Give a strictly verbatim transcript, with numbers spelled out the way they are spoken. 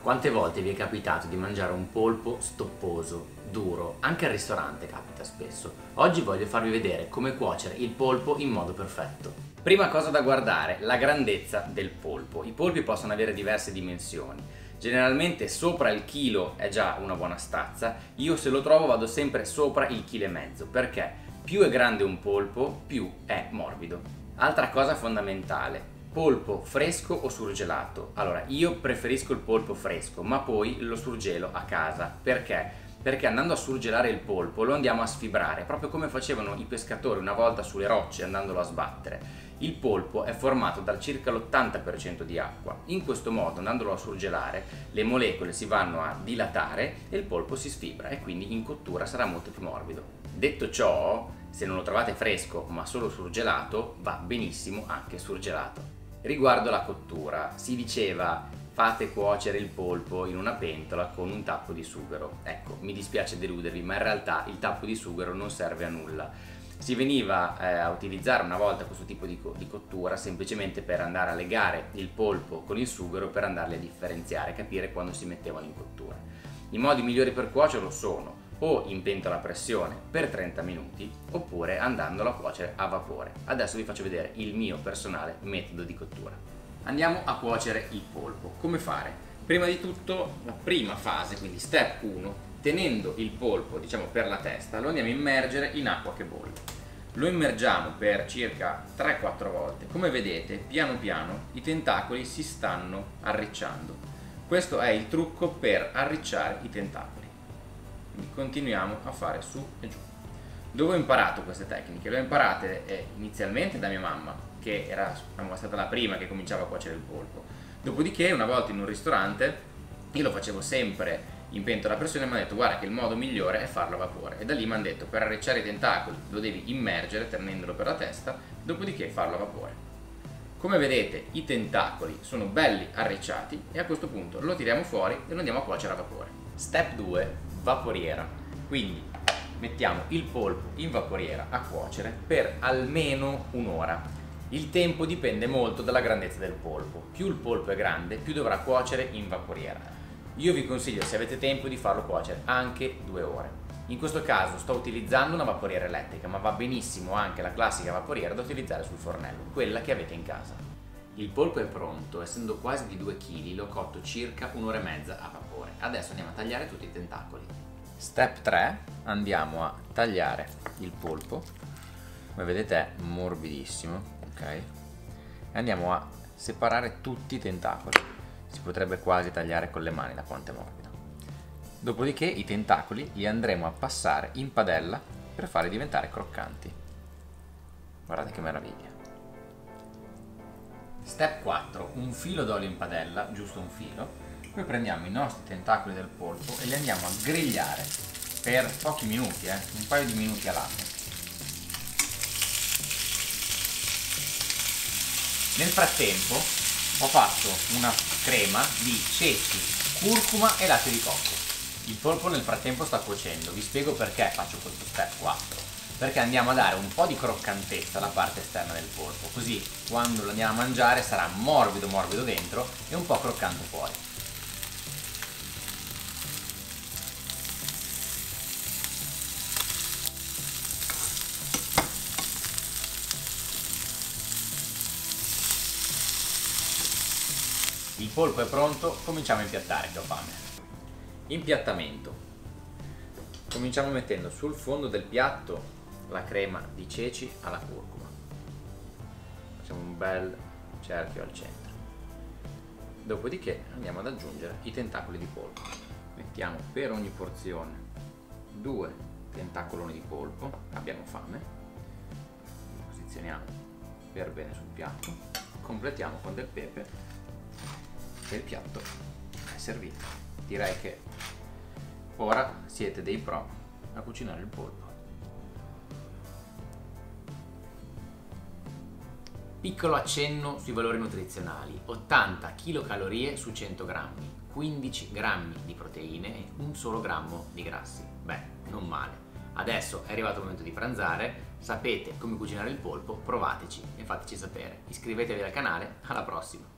Quante volte vi è capitato di mangiare un polpo stopposo, duro? Anche al ristorante capita spesso. Oggi voglio farvi vedere come cuocere il polpo in modo perfetto. Prima cosa da guardare, la grandezza del polpo. I polpi possono avere diverse dimensioni. Generalmente sopra il chilo è già una buona stazza. Io se lo trovo vado sempre sopra il chilo e mezzo, perché più è grande un polpo, più è morbido. Altra cosa fondamentale: polpo fresco o surgelato? Allora, io preferisco il polpo fresco, ma poi lo surgelo a casa. Perché? Perché andando a surgelare il polpo lo andiamo a sfibrare, proprio come facevano i pescatori una volta sulle rocce andandolo a sbattere. Il polpo è formato da circa l'ottanta per cento di acqua. In questo modo, andandolo a surgelare, le molecole si vanno a dilatare e il polpo si sfibra e quindi in cottura sarà molto più morbido. Detto ciò, se non lo trovate fresco ma solo surgelato, va benissimo anche surgelato. Riguardo la cottura, si diceva fate cuocere il polpo in una pentola con un tappo di sughero. Ecco, mi dispiace deludervi, ma in realtà il tappo di sughero non serve a nulla. Si veniva eh, a utilizzare una volta questo tipo di, co di cottura semplicemente per andare a legare il polpo con il sughero, per andarli a differenziare, capire quando si mettevano in cottura. I modi migliori per cuocerlo sono o in pentola a pressione per trenta minuti oppure andandolo a cuocere a vapore. Adesso vi faccio vedere il mio personale metodo di cottura. Andiamo a cuocere il polpo. Come fare? Prima di tutto, la prima fase, quindi step uno, tenendo il polpo diciamo per la testa, lo andiamo a immergere in acqua che bolle. Lo immergiamo per circa tre quattro volte. Come vedete, piano piano i tentacoli si stanno arricciando. Questo è il trucco per arricciare i tentacoli. Quindi continuiamo a fare su e giù. Dove ho imparato queste tecniche? Le ho imparate eh, inizialmente da mia mamma, che era stata la prima che cominciava a cuocere il polpo. Dopodiché, una volta in un ristorante, io lo facevo sempre in pentola a pressione e mi hanno detto guarda che il modo migliore è farlo a vapore. E da lì mi hanno detto per arricciare i tentacoli lo devi immergere tenendolo per la testa, dopodiché farlo a vapore. Come vedete i tentacoli sono belli arricciati e a questo punto lo tiriamo fuori e lo andiamo a cuocere a vapore. Step due. Vaporiera. Quindi mettiamo il polpo in vaporiera a cuocere per almeno un'ora. Il tempo dipende molto dalla grandezza del polpo. Più il polpo è grande, più dovrà cuocere in vaporiera. Io vi consiglio, se avete tempo, di farlo cuocere anche due ore. In questo caso sto utilizzando una vaporiera elettrica, ma va benissimo anche la classica vaporiera da utilizzare sul fornello, quella che avete in casa. Il polpo è pronto, essendo quasi di due chili, l'ho cotto circa un'ora e mezza a vapore. Adesso andiamo a tagliare tutti i tentacoli. Step tre, andiamo a tagliare il polpo. Come vedete è morbidissimo, ok? E andiamo a separare tutti i tentacoli. Si potrebbe quasi tagliare con le mani da quanto è morbido. Dopodiché i tentacoli li andremo a passare in padella per farli diventare croccanti. Guardate che meraviglia. Step quattro, un filo d'olio in padella, giusto un filo. Poi prendiamo i nostri tentacoli del polpo e li andiamo a grigliare per pochi minuti, eh, un paio di minuti all'anno. Nel frattempo ho fatto una crema di ceci, curcuma e latte di cocco. Il polpo nel frattempo sta cuocendo, vi spiego perché faccio questo step quattro. Perché andiamo a dare un po' di croccantezza alla parte esterna del polpo, così quando lo andiamo a mangiare sarà morbido morbido dentro e un po' croccante fuori. Il polpo è pronto, cominciamo a impiattare che ho fame. Impiattamento. Cominciamo mettendo sul fondo del piatto la crema di ceci alla curcuma. Facciamo un bel cerchio al centro. Dopodiché andiamo ad aggiungere i tentacoli di polpo. Mettiamo per ogni porzione due tentacoloni di polpo, abbiamo fame. Li posizioniamo per bene sul piatto. Completiamo con del pepe e il piatto è servito. Direi che ora siete dei pro a cucinare il polpo. Piccolo accenno sui valori nutrizionali: ottanta chilocalorie su cento grammi, quindici grammi di proteine e un solo grammo di grassi. Beh, non male. Adesso è arrivato il momento di pranzare, sapete come cucinare il polpo, provateci e fateci sapere. Iscrivetevi al canale, alla prossima!